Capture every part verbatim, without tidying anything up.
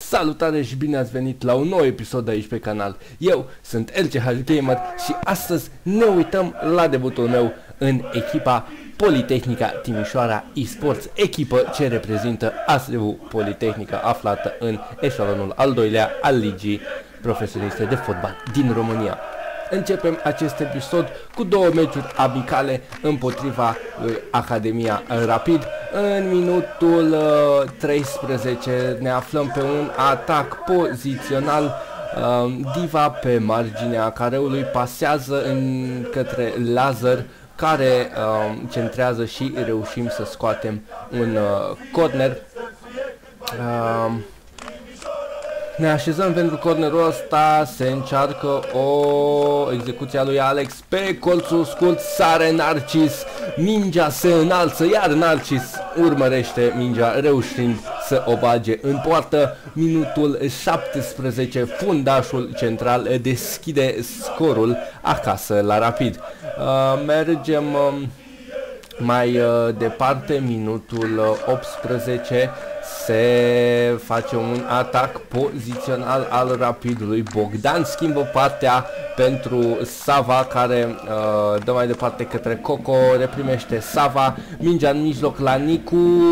Salutare și bine ați venit la un nou episod aici pe canal. Eu sunt L C H Gamer și astăzi ne uităm la debutul meu în echipa Politehnica Timișoara eSports, echipă ce reprezintă A S U Politehnica, aflată în eșalonul al doilea al Ligii Profesioniste de Fotbal din România. Începem acest episod cu două meciuri amicale împotriva uh, Academia Rapid. În minutul uh, treisprezece ne aflăm pe un atac pozițional. Uh, Diva pe marginea careului pasează în către Lazar, care uh, centrează și reușim să scoatem un uh, corner. Uh, Ne așezăm pentru cornerul ăsta, se încearcă o execuție a lui Alex pe colțul scurt, sare Narcis, mingea se înalță, iar Narcis urmărește mingea reușind să o bage în poartă. Minutul șaptesprezece, fundașul central deschide scorul acasă la Rapid. Uh, mergem uh, mai uh, departe, minutul optsprezece. Se face un atac pozițional al Rapidului. Bogdan schimbă partea pentru Sava, care uh, dă mai departe către Coco, reprimește Sava, mingea în mijloc la Nicu,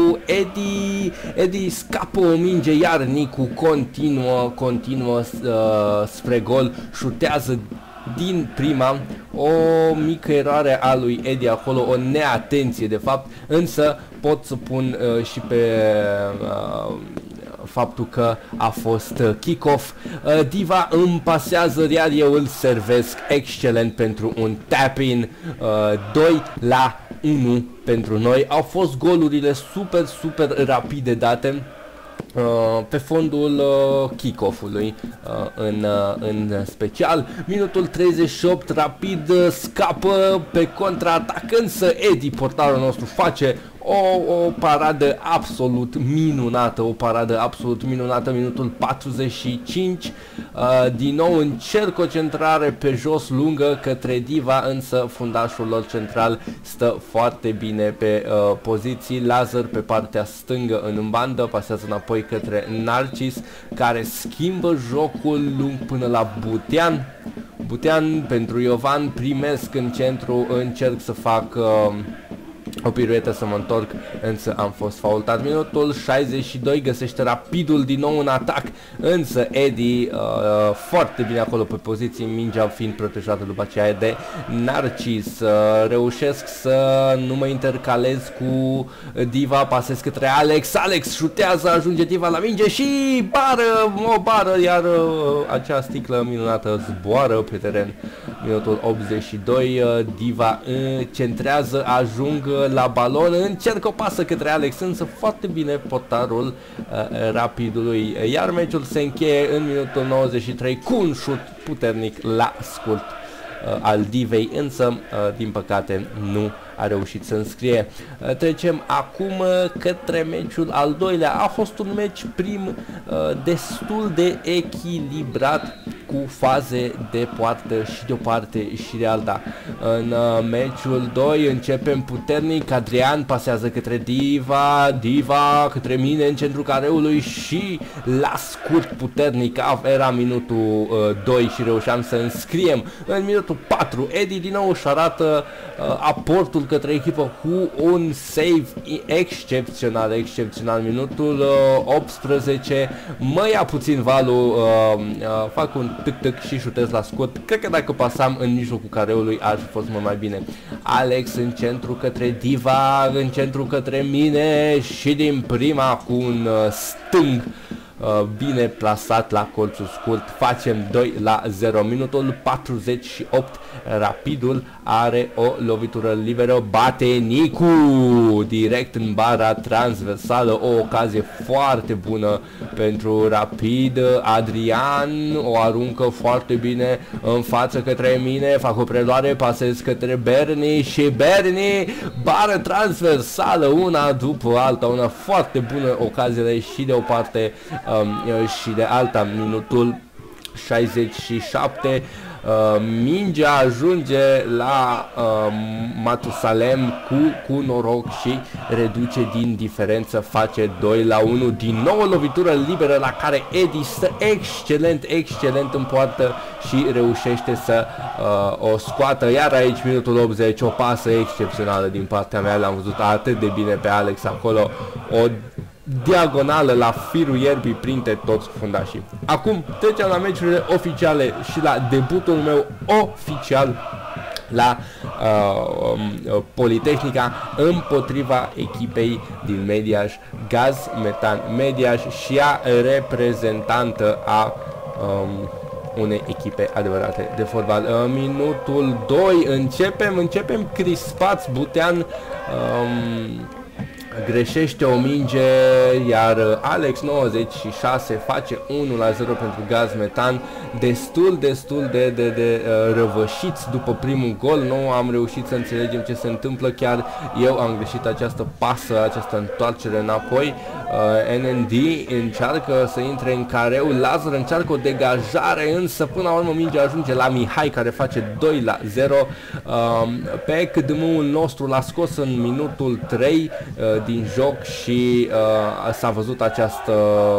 Edi, Edi scapă o minge, iar Nicu continuă, continuă uh, spre gol, șutează din prima, o mică eroare a lui Edi acolo, o neatenție de fapt, însă pot să pun uh, și pe uh, faptul că a fost uh, kick-off. uh, Diva îmi pasează, iar eu îl servesc excelent pentru un tap-in. uh, doi la unu pentru noi. Au fost golurile super, super rapide date Uh, pe fondul uh, kick-off-ului uh, în, uh, în special. Minutul treizeci și opt, Rapid uh, scapă pe contraatac, însă Edi, portarul nostru, face o, o paradă absolut minunată, o paradă absolut minunată. Minutul patruzeci și cinci, uh, din nou încerc o centrare pe jos lungă către Diva, însă fundașul lor central stă foarte bine pe uh, poziții. Lazar pe partea stângă în bandă, pasează înapoi către Narcis, care schimbă jocul lung până la Butean. Butean pentru Iovan, primesc în centru, încerc să fac uh, o piruetă să mă întorc, însă am fost faultat. Minutul șaizeci și doi, găsește Rapidul din nou în atac, însă Edi uh, foarte bine acolo pe poziții, mingea fiind protejată după aceea de Narcis. Uh, reușesc să nu mă intercalez cu Diva, pasez către Alex, Alex șutează, ajunge Diva la minge și bară, o bară, iar uh, acea sticlă minunată zboară pe teren. Minutul optzeci și doi, uh, Diva uh, centrează, ajung la balon, încercă o pasă către Alex, însă foarte bine portarul uh, Rapidului, iar meciul se încheie în minutul nouăzeci și trei cu un șut puternic la scurt uh, al Divei, însă uh, din păcate nu a reușit să înscrie. Uh, trecem acum uh, către meciul al doilea. A fost un meci prim uh, destul de echilibrat, cu faze de poartă și de o parte și de alta. În uh, meciul doi începem puternic, Adrian pasează către Diva, Diva către mine în centrul careului și la scurt puternic. Era minutul uh, doi și reușeam să înscriem. În minutul patru, Edi din nou își arată uh, aportul către echipă cu un save excepțional, excepțional. Minutul uh, optsprezece, mă ia puțin valul, uh, uh, fac un tâc-tâc și șutez la scurt. Cred că dacă pasam în mijlocul careului ar fi fost mult mai bine. Alex în centru către Diva, în centru către mine și din prima cu un uh, stâng uh, bine plasat la colțul scurt. Facem doi la zero. Minutul patruzeci și opt, Rapidul are o lovitură liberă, bate Nicu direct în bara transversală, o ocazie foarte bună pentru Rapid. Adrian o aruncă foarte bine în față către mine, fac o preluare, pasez către Berni și Berni, bară transversală, una după alta, una foarte bună ocazie și de o parte um, și de alta. Minutul șaizeci și șapte, Uh, mingea ajunge la uh, Matusalem cu, cu noroc și reduce din diferență, face doi la unu. Din nou o lovitură liberă la care Eddie stă excelent, excelent în poartă și reușește să uh, o scoată. Iar aici minutul optzeci, o pasă excepțională din partea mea, l-am văzut atât de bine pe Alex acolo, o diagonală la firul ierbii printre toți fundașii. Acum trecem la meciurile oficiale și la debutul meu oficial la uh, um, Politehnica împotriva echipei din Mediaș, Gaz Metan Mediaș, și a reprezentantă a um, unei echipe adevărate de fotbal. Uh, minutul doi, începem, începem crispați. Butean um, greșește o minge, iar Alex nouăzeci și șase face unu la zero pentru Gaz Metan. Destul, destul de, de, de uh, răvășiți după primul gol. Nu am reușit să înțelegem ce se întâmplă. Chiar eu am greșit această pasă, această întoarcere înapoi. uh, N N D încearcă să intre în careu, Lazar încearcă o degajare, însă până la urmă mingea ajunge la Mihai, care face doi la zero. uh, Pe C D M-ul nostru l-a scos în minutul trei uh, din joc și uh, s-a văzut această,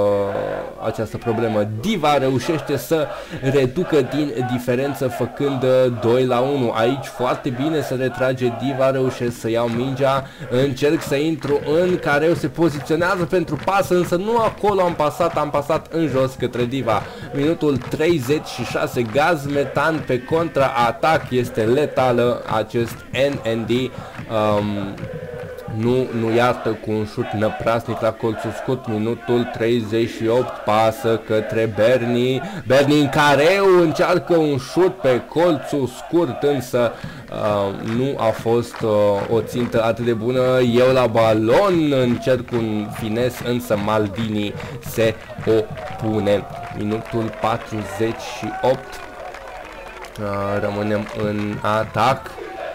această problemă. Diva reușește să reducă din diferență făcând doi la unu. Aici foarte bine se retrage Diva, reușesc să iau mingea, încerc să intru în careu, se poziționează pentru pas, însă nu acolo am pasat, am pasat în jos către Diva. Minutul treizeci și șase, Gaz Metan pe contra-atac, este letală acest N N D. um, Nu, nu iartă cu un șut năprasnic la colțul scurt. Minutul treizeci și opt, pasă către Berni. Berni în careu, încearcă un șut pe colțul scurt, însă uh, nu a fost uh, o țintă atât de bună. Eu la balon încerc un fines, însă Maldini se opune. Minutul patruzeci și opt, uh, rămânem în atac.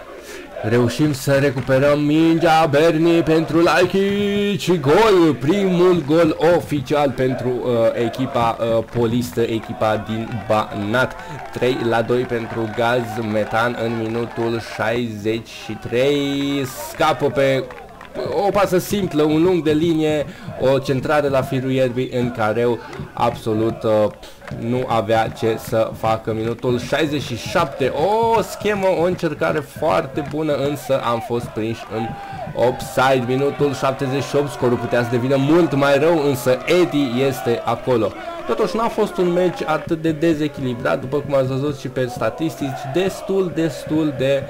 Reușim să recuperăm mingea, Berni pentru Laichi și gol, primul gol oficial pentru uh, echipa uh, polistă, echipa din Banat. trei la doi pentru Gaz Metan în minutul șaizeci și trei, scapă pe o pasă simplă, un lung de linie, o centrare la firul ierbii în careu, absolut uh, nu avea ce să facă. Minutul șaizeci și șapte, o schemă, o încercare foarte bună, însă am fost prinși în offside. Minutul șaptezeci și opt, scorul putea să devină mult mai rău, însă Eddie este acolo. Totuși n-a fost un meci atât de dezechilibrat, după cum ați văzut și pe statistici, destul, destul de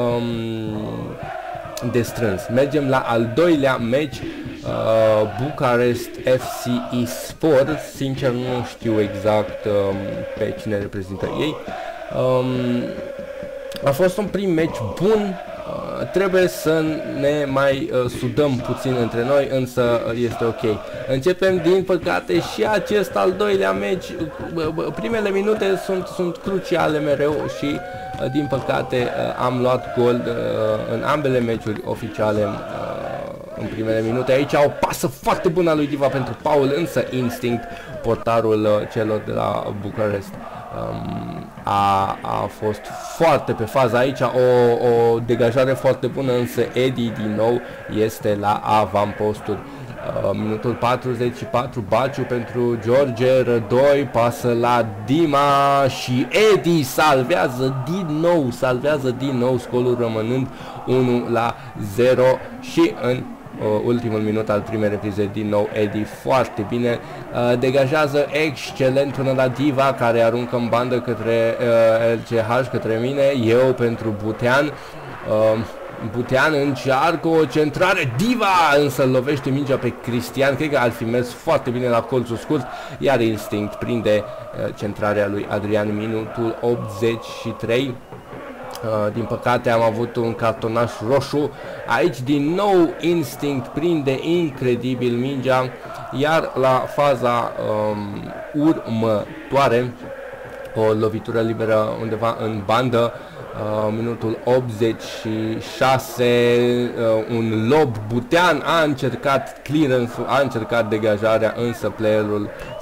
um, de strâns. Mergem la al doilea meci, uh, Bucarest F C eSport. Sincer nu știu exact um, pe cine reprezintă ei. Um, a fost un prim meci bun. Uh, trebuie să ne mai uh, sudăm puțin între noi, însă uh, este ok. Începem din păcate și acest al doilea meci. Uh, primele minute sunt, sunt cruciale mereu și uh, din păcate uh, am luat gol uh, în ambele meciuri oficiale uh, în primele minute. Aici o pasă foarte bună a lui Diva pentru Paul, însă Instinct, portarul uh, celor de la Bucarest, Um, a, a fost foarte pe fază aici, o, o degajare foarte bună, însă Eddie din nou este la avamposturi. Uh, minutul patruzeci și patru, Baciu pentru George Rădoi, pasă la Dima și Eddie salvează din nou, salvează din nou, scorul rămânând unu la zero și în Uh, ultimul minut al primei reprize din nou Eddie foarte bine uh, degajează excelent până la Diva, care aruncă în bandă către uh, L C H, către mine, eu pentru Butean. uh, Butean încearcă o centrare, Diva însă lovește mingea pe Cristian, cred că ar fi mers foarte bine la colțul scurt, iar Instinct prinde uh, centrarea lui Adrian. Minutul optzeci și trei. Uh, din păcate am avut un cartonaș roșu. Aici din nou Instinct prinde incredibil mingea, iar la faza um, următoare o lovitură liberă undeva în bandă. Uh, minutul optzeci și șase, uh, un lob, Butean a încercat clearance-ul, a încercat degajarea, însă playerul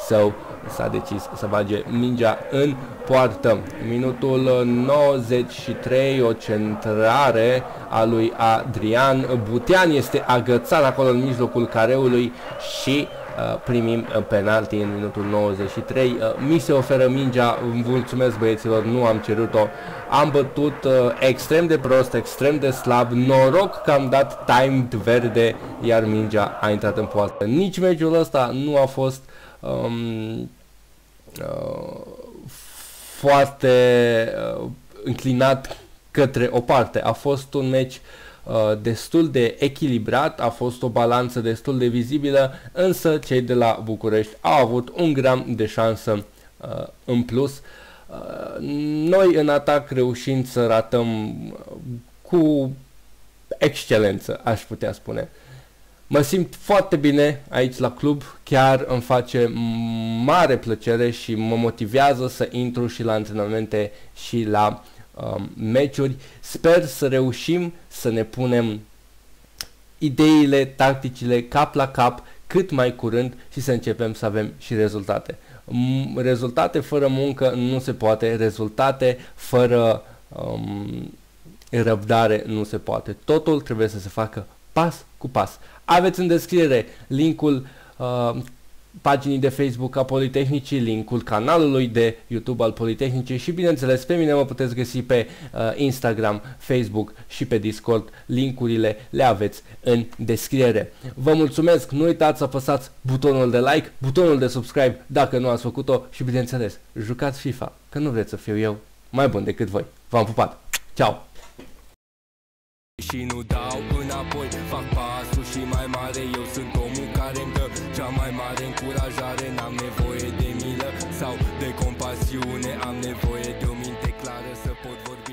său s-a decis să bage mingea în poartă. Minutul nouăzeci și trei, o centrare a lui Adrian Butean este agățat acolo în mijlocul careului și uh, primim penalti în minutul nouăzeci și trei. Uh, mi se oferă mingea, mulțumesc băieților, nu am cerut-o. Am bătut uh, extrem de prost, extrem de slab, noroc că am dat timed verde, iar mingea a intrat în poartă. Nici meciul ăsta nu a fost um, uh, foarte uh, înclinat către o parte. A fost un meci uh, destul de echilibrat, a fost o balanță destul de vizibilă, însă cei de la București au avut un gram de șansă uh, în plus. Uh, noi în atac reușind să ratăm cu excelență, aș putea spune. Mă simt foarte bine aici la club, chiar îmi face mare plăcere și mă motivează să intru și la antrenamente și la um, meciuri. Sper să reușim să ne punem ideile, tacticile cap la cap cât mai curând și să începem să avem și rezultate. Rezultate fără muncă nu se poate, rezultate fără um, răbdare nu se poate. Totul trebuie să se facă pas cu pas. Aveți în descriere linkul uh, paginii de Facebook a Politehnicii, linkul canalului de YouTube al Politehnicii și bineînțeles pe mine mă puteți găsi pe uh, Instagram, Facebook și pe Discord. Linkurile le aveți în descriere. Vă mulțumesc, nu uitați să apăsați butonul de like, butonul de subscribe dacă nu ați făcut-o și bineînțeles jucați FIFA, că nu vreți să fiu eu mai bun decât voi. V-am pupat! Ciao! Și nu dau înapoi, fac pasul și mai mare. Eu sunt omul care îmi dă cea mai mare încurajare. N-am nevoie de milă sau de compasiune, am nevoie de o minte clară să pot vorbi.